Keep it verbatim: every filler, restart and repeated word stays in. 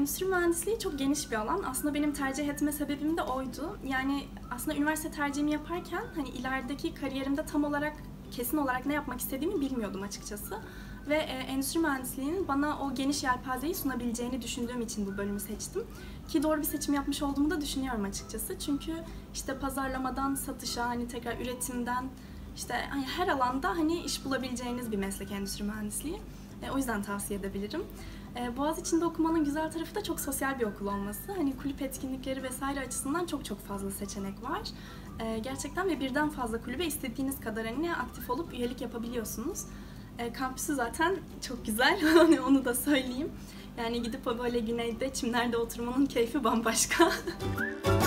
endüstri mühendisliği çok geniş bir alan. Aslında benim tercih etme sebebim de oydu. Yani aslında üniversite tercihimi yaparken hani ilerideki kariyerimde tam olarak, kesin olarak ne yapmak istediğimi bilmiyordum açıkçası. Ve e, endüstri mühendisliğinin bana o geniş yelpazeyi sunabileceğini düşündüğüm için bu bölümü seçtim. Ki doğru bir seçim yapmış olduğumu da düşünüyorum açıkçası. Çünkü işte pazarlamadan satışa, hani tekrar üretimden, işte hani her alanda hani iş bulabileceğiniz bir meslek endüstri mühendisliği. E, o yüzden tavsiye edebilirim. E, Boğaziçi'nde okumanın güzel tarafı da çok sosyal bir okul olması. Hani kulüp etkinlikleri vesaire açısından çok çok fazla seçenek var. E, gerçekten ve birden fazla kulübe istediğiniz kadar hani aktif olup üyelik yapabiliyorsunuz. E, kampüsü zaten çok güzel, hani onu da söyleyeyim. Yani gidip o böyle güneyde çimlerde oturmanın keyfi bambaşka.